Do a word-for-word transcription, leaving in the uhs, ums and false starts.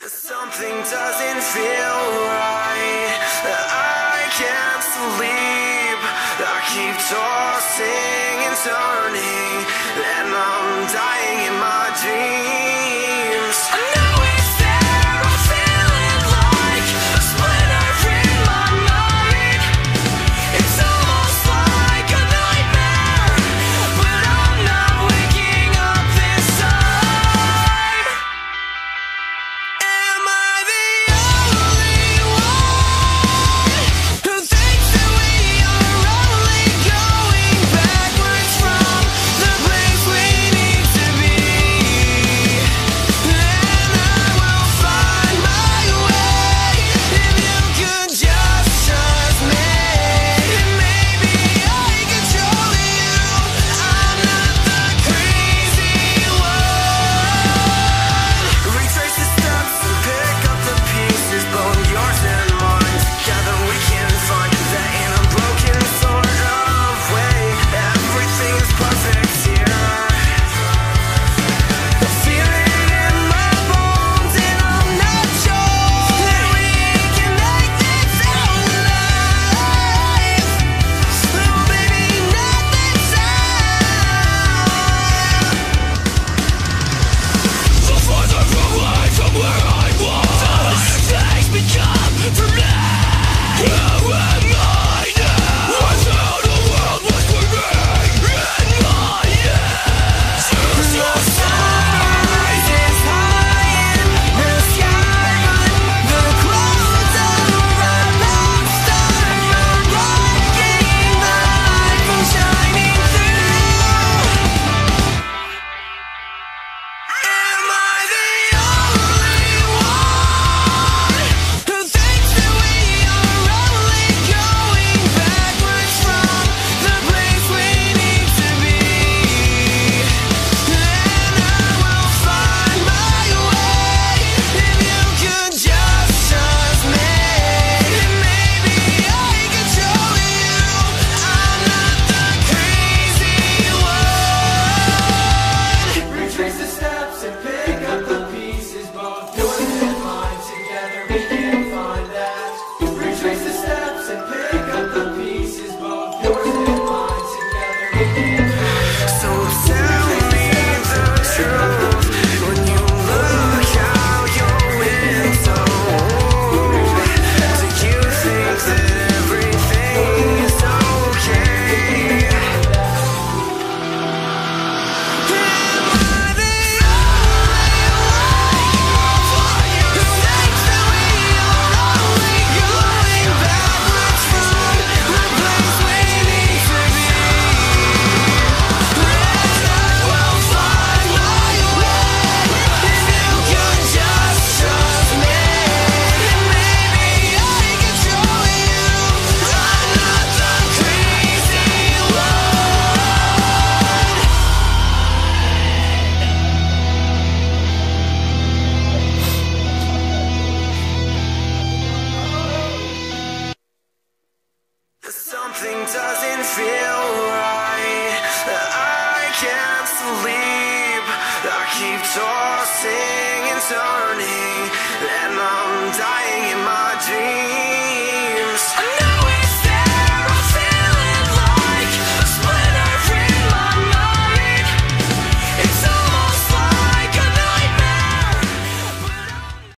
Something doesn't feel right. I can't sleep. I keep tossing and turning, and I'm dying in my dreams. I know it's there. I'm feeling like a splinter in my mind. It's almost like a nightmare, but I'm not waking up this time. Am I the only one who thinks that we are only going backwards from the place we need to be? And I will find my way if you could just trust me. Maybe I control you. I'm not the crazy one. Retrace the steps and pick up the pieces, both yours and mine. Together we can find that in a broken sort of way. Everything is perfect here. I feel it in my bones, and I'm not sure that we can make this our life. Oh baby, not this time. So farther away from where I was, things become for me. Who am I now? Without a world was for me in my head. The sun rises high in the sky, but the clouds are about to start. You're blocking the light from shining through. Am I the only one who thinks that we are only going backwards from the place we need to be? And I will find my way if you could just trust me. Maybe I control you. I'm not the crazy one. Retrace the steps and pick up the pieces, both yours and mine. Together we can find that. Retrace the steps and pick up the pieces, both yours and mine. Together we can find that. So tell me the truth when you look out your window. Do you think that everything is okay? Am I the Something doesn't feel right. I can't sleep. I keep tossing and turning,